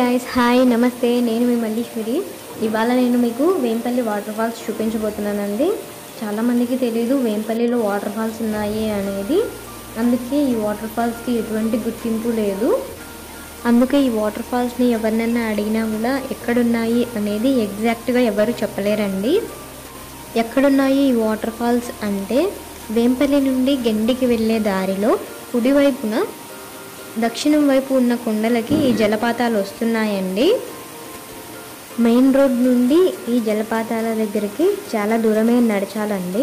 Guys hi नमस्ते నేను మీ మల్లీశ్వరి ఇవాళ నేను మీకు వేంపల్లి వాటర్ ఫాల్స్ చూపించబోతున్నానండి చాలా మందికి తెలియదు వేంపల్లిలో వాటర్ ఫాల్స్ ఉన్నాయి అనేది అందుకే ఈ వాటర్ ఫాల్స్ కి ఎటువంటి గుర్తింపు లేదు అందుకే ఈ వాటర్ ఫాల్స్ ని ఎవరినైనా అడిగినా కూడా ఎక్కడ ఉన్నాయి అనేది ఎగ్జాక్ట్ గా ఎవరు చెప్పలేరండి ఎక్కడ ఉన్నాయి ఈ వాటర్ ఫాల్స్ అంటే వేంపల్లి నుండి గెండికి వెళ్ళే దారిలో కుడి వైపున దక్షిణం వైపు ఉన్న కొండలకి ఈ జలపాతాలు వస్తున్నాయండి మెయిన్ రోడ్ నుండి ఈ జలపాతాల దగ్గరికి చాలా దూరమే నడచాలండి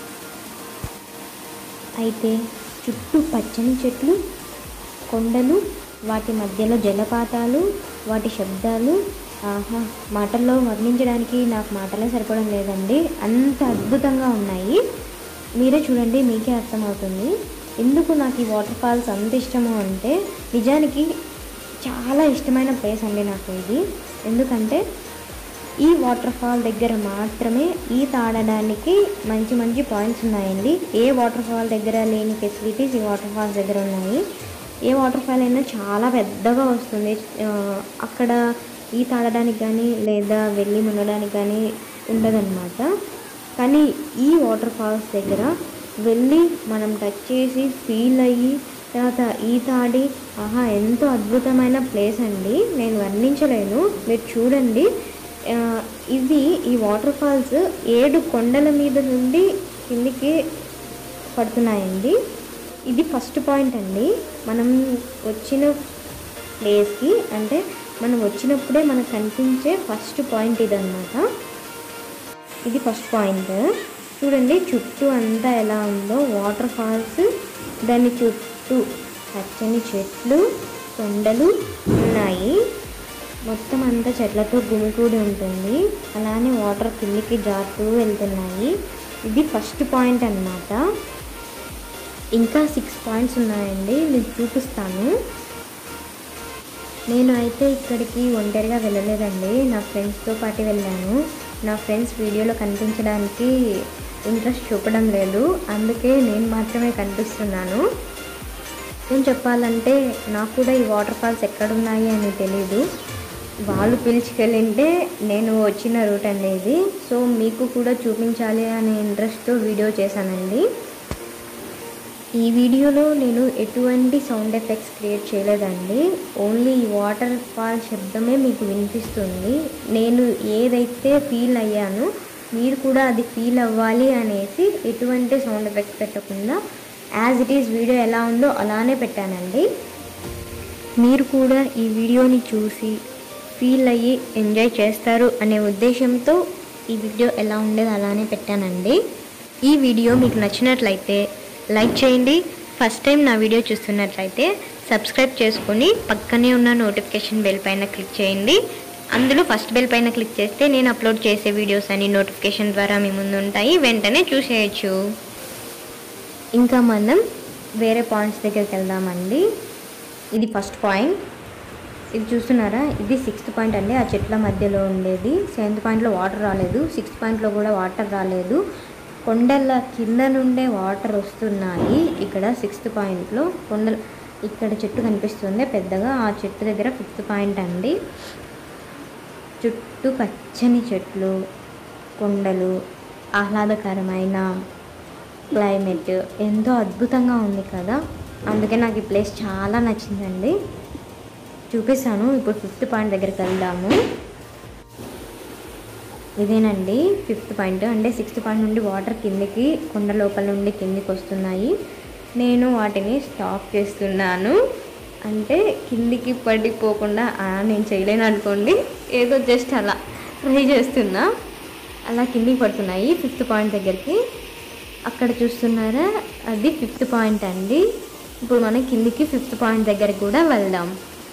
అయితే చుట్టూ పచ్చని చెట్లు కొండలు వాటి మధ్యలో జలపాతాలు వాటి శబ్దాలు ఆహా మాటల్లో వర్ణించడానికి నాకు మాటలే సరిపోవడం లేదండి అంత అద్భుతంగా ఉన్నాయి మీరే చూడండి మీకే అర్థమవుతుంది ఎందుకు నాకు ఈ వాటర్ ఫాల్స్ అంత ఇష్టమో అంటే నిజానికి చాలా ఇష్టమైన ప్లేస్ అండి నాకు ఇది ఎందుకంటే ఈ వాటర్ ఫాల్ దగ్గర మాత్రమే ఈత ఆడడానికి మంచి మంచి పాయింట్స్ ఉన్నాయండి ఏ వాటర్ ఫాల్ దగ్గర లేని ఫెసిలిటీస్ ఈ వాటర్ ఫాల్స్ దగ్గర ఉన్నాయి ఏ వాటర్ ఫాల్ అయినా చాలా పెద్దగా వస్తుంది అక్కడ ఈత ఆడడానికి కానీ లేదా వెళ్ళి మునగడానికి కానీ ఉండదన్నమాట కానీ ఈ వాటర్ ఫాల్స్ దగ్గర వెళ్ళి మనం టచ్ చేసి ఫీల్ అయ్యి తర్వాత ఈత ఆడి ఆహా ఎంతో అద్భుతమైన ప్లేస్ అండి నేను వర్ణించలేను మీరు చూడండి ఇది ఈ వాటర్ ఫాల్స్ 7 కొండల మీద నుండి కిందికి పడుతున్నాయండి ఇది ఫస్ట్ పాయింట్ అండి మనం వచ్చిన ప్లేస్కి అంటే మనం వచ్చినప్పుడే మనకు కనిపించే ఫస్ట్ పాయింట్ ఇదన్నమాట ఇది ఫస్ట్ పాయింట్ చూడండి చుట్టూ అంతా ఎలా ఉందో వాటర్ ఫాల్స్ దాని చుట్టూ పచ్చని చెట్లు కొండలు ఉన్నాయి మొత్తం అంతా చెట్లతో గుమికూడి ఉంటుంది అలానే వాటర్ కిందికి జారుతూ వెళ్తున్నాయి ఇది ఫస్ట్ పాయింట్ అన్నమాట ఇంకా 6 పాయింట్స్ ఉన్నాయండి మీకు చూపిస్తాను నేను అయితే ఇక్కడికి ఒంటరిగా వెళ్ళలేదండి నా ఫ్రెండ్స్తో పాటు వెళ్ళాను నా ఫ్రెండ్స్ వీడియోలో కనిపించడానికి ఇంట్రెస్ట్ చూపడం లేదు అందుకే నేను మాత్రమే కనిపిస్తున్నాను ఏం చెప్పాలంటే నాకు కూడా ఈ వాటర్ ఫాల్స్ ఎక్కడున్నాయి అని తెలీదు వాళ్ళు పిలుచుకెళ్ళింటే నేను వచ్చిన రూట్ అనేది సో మీకు కూడా చూపించాలి అనే ఇంట్రెస్ట్తో వీడియో చేశానండి ఈ వీడియోలో నేను ఎటువంటి సౌండ్ ఎఫెక్ట్స్ క్రియేట్ చేయలేదండి ఓన్లీ ఈ వాటర్ ఫాల్ శబ్దమే మీకు వినిపిస్తుంది నేను ఏదైతే ఫీల్ అయ్యానో మీరు కూడా అది ఫీల్ అవ్వాలి అనేసి ఎటువంటి సౌండ్ ఎఫెక్ట్స్ పెట్టకుండా యాజ్ ఇట్ ఈస్ వీడియో ఎలా ఉందో అలానే పెట్టానండి మీరు కూడా ఈ వీడియోని చూసి ఫీల్ అయ్యి ఎంజాయ్ చేస్తారు అనే ఉద్దేశంతో ఈ వీడియో ఎలా ఉండేది అలానే పెట్టానండి ఈ వీడియో మీకు నచ్చినట్లయితే లైక్ చేయండి ఫస్ట్ టైం నా వీడియో చూస్తున్నట్లయితే సబ్స్క్రైబ్ చేసుకొని పక్కనే ఉన్న నోటిఫికేషన్ బెల్ పైన క్లిక్ చేయండి అందులో ఫస్ట్ బెల్ పైన క్లిక్ చేస్తే నేను అప్లోడ్ చేసే వీడియోస్ అన్ని నోటిఫికేషన్ ద్వారా మీ ముందు ఉంటాయి వెంటనే చూసేయచ్చు ఇంకా మనం వేరే పాయింట్స్ దగ్గరికి వెళ్దామండి ఇది ఫస్ట్ పాయింట్ ఇది చూస్తున్నారా ఇది 6th పాయింట్ అండి ఆ చెట్ల మధ్యలో ఉండేది 7th పాయింట్లో వాటర్ రాలేదు 6th పాయింట్లో కూడా వాటర్ రాలేదు కొండల కింద నుండే వాటర్ వస్తున్నాయి ఇక్కడ 6th పాయింట్లో కొండలు ఇక్కడ చెట్టు కనిపిస్తుంది పెద్దగా ఆ చెట్టు దగ్గర 5th పాయింట్ అండి చుట్టూ పచ్చని చెట్లు కొండలు ఆహ్లాదకరమైన క్లైమేట్ ఎంతో అద్భుతంగా ఉంది కదా అందుకే నాకు ఈ ప్లేస్ చాలా నచ్చిందండి చూపిస్తాను ఇప్పుడు 5th పాయింట్ దగ్గరికి వెళ్దాము ఇదేనండి 5th పాయింట్ అంటే 6th పాయింట్ నుండి వాటర్ కిందికి కొండ లోపల నుండి కిందికి వస్తున్నాయి నేను వాటిని స్టాప్ చేస్తున్నాను అంటే కిందికి పడిపోకుండా నేను చేయలేను అనుకోండి ఏదో జస్ట్ అలా ట్రై చేస్తున్నా అలా కిందికి పడుతున్నాయి 5th పాయింట్ దగ్గరికి అక్కడ చూస్తున్నారా అది 5th పాయింట్ అండి ఇప్పుడు మనం కిందికి 5th పాయింట్ దగ్గరికి కూడా వెళ్దాం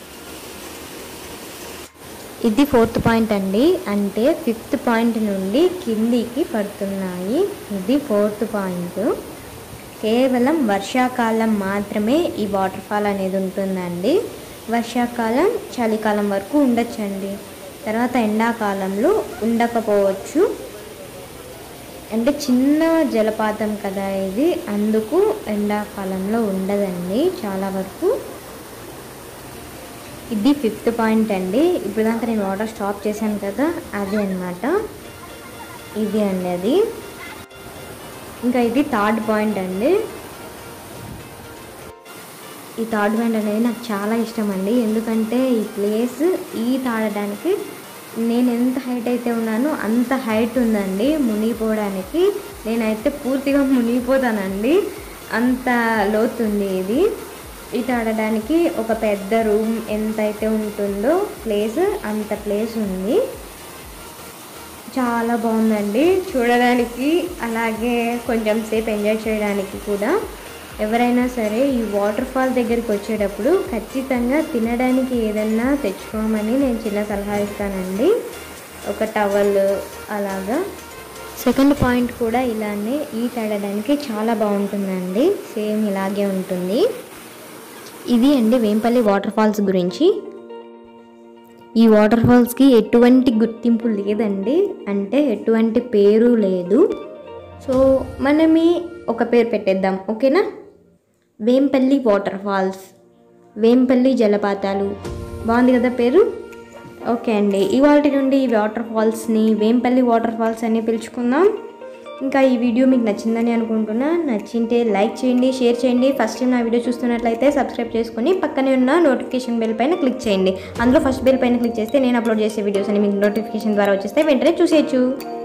ఇది 4th పాయింట్ అండి అంటే 5th పాయింట్ నుండి కిందికి పడుతున్నాయి ఇది 4th పాయింట్ కేవలం వర్షాకాలం మాత్రమే ఈ వాటర్ ఫాల్ అనేది ఉంటుందండి వర్షాకాలం చలికాలం వరకు ఉండొచ్చండి తర్వాత ఎండాకాలంలో ఉండకపోవచ్చు అంటే చిన్న జలపాతం కదా ఇది అందుకు ఎండాకాలంలో ఉండదండి చాలా వరకు ఇది 5th పాయింట్ అండి. ఇప్పుడు దాకా నేను వాటర్ స్టాప్ చేశాను కదా, అది అన్నమాట. ఇది అండి అది. ఇంకా ఇది 3rd పాయింట్ అండి. ఈ 3rd పాయింట్ అనేది నాకు చాలా ఇష్టం అండి. ఎందుకంటే ఈ ప్లేస్ ఈత ఆడడానికి నేను ఎంత హైట్ అయితే ఉన్నానో అంత హైట్ ఉందండి. మునిగిపోవడానికి నేనైతే పూర్తిగా మునిగిపోతానండి, అంత లోతుంది ఇది. ఈత ఆడడానికి ఒక పెద్ద రూమ్ ఎంతైతే ఉంటుందో ప్లేస్, అంత ప్లేస్ ఉంది. చాలా బాగుందండి చూడడానికి, అలాగే కొంచెం సేపు ఎంజాయ్ చేయడానికి కూడా. ఎవరైనా సరే ఈ వాటర్ ఫాల్ దగ్గరికి వచ్చేటప్పుడు ఖచ్చితంగా తినడానికి ఏదన్నా తెచ్చుకోమని నేను చిన్న సలహా ఇస్తానండి. ఒక టవల్ అలాగా. 2nd పాయింట్ కూడా ఇలానే ఈత ఆడడానికి చాలా బాగుంటుందండి, సేమ్ ఇలాగే ఉంటుంది. ఇది అండి వేంపల్లి వాటర్ ఫాల్స్ గురించి. ఈ వాటర్ ఫాల్స్కి ఎటువంటి గుర్తింపు లేదండి, అంటే ఎటువంటి పేరు లేదు. సో మనమే ఒక పేరు పెట్టేద్దాం, ఓకేనా? వేంపల్లి వాటర్ ఫాల్స్, వేంపల్లి జలపాతాలు. బాగుంది కదా పేరు? ఓకే అండి, ఇవాల్టి నుండి ఈ వాటర్ ఫాల్స్ని వేంపల్లి వాటర్ ఫాల్స్ అని పిలుచుకుందాం. ఇంకా ఈ వీడియో మీకు నచ్చిందని అనుకుంటున్నా. నచ్చింటే లైక్ చేయండి, షేర్ చేయండి. ఫస్ట్ టైం నా వీడియో చూస్తున్నట్లయితే సబ్స్క్రైబ్ చేసుకొని పక్కనే ఉన్న నోటిఫికేషన్ బెల్ పైన క్లిక్ చేయండి. అందులో ఫస్ట్ బెల్ పైన క్లిక్ చేస్తే నేను అప్లోడ్ చేసే వీడియోస్ అని మీకు నోటిఫికేషన్ ద్వారా వచ్చేస్తే వెంటనే చూసేయచ్చు.